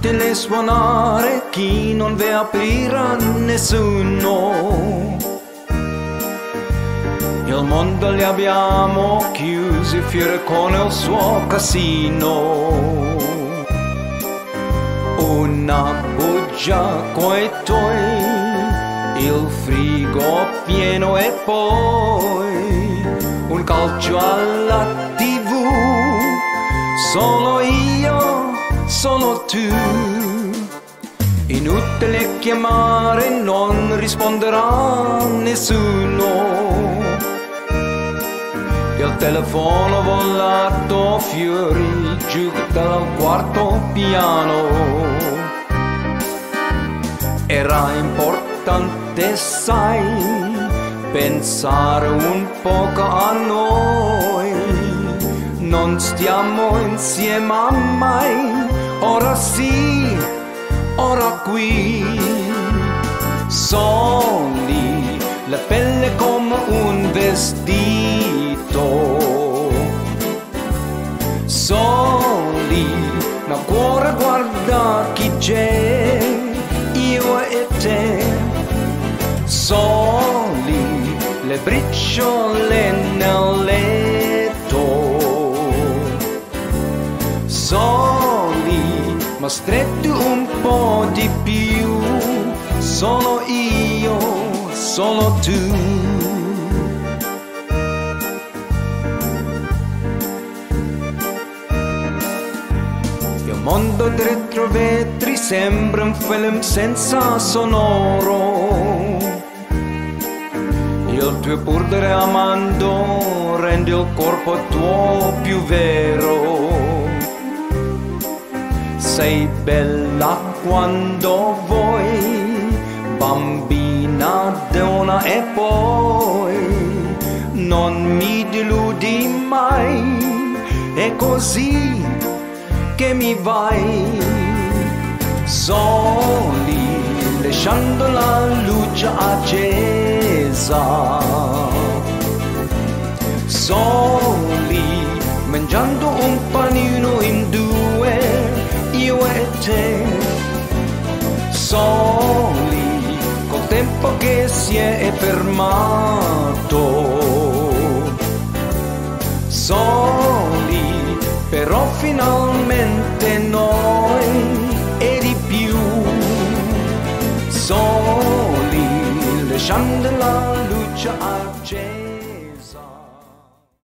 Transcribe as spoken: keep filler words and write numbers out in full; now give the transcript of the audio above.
inutile suonare, chi non ve aprirà nessuno. Il mondo li abbiamo chiusi, fiere con il suo casino. Una bugia coi tuoi, il frigo pieno e poi un calcio alla tivù. Solo io, solo tu. Inutile chiamare, non risponderà nessuno. Il telefono volato fuori giù dal quarto piano. Era importante, sai, pensare un poco a noi. Non stiamo insieme mai, ora sì, ora qui. Soli, la pelle come un vestito. Soli, nel cuore guarda chi c'è, io e te. Soli, le briciole nel letto. Soli, ma stretti un po' di più. Sono io, sono tu. Il mondo dietro vetri sembra un film senza sonoro. Il tuo purdere amando rende il corpo tuo più vero. Sei bella quando vuoi, bambina, donna e poi non mi deludi mai, è così che mi vai. Soli, lasciando la luce accesa. Soli, mangiando un panino in due, io e te. Soli, col tempo che si è fermato. Soli, però finalmente noi e di più. Soli, lasciando la luce accesa.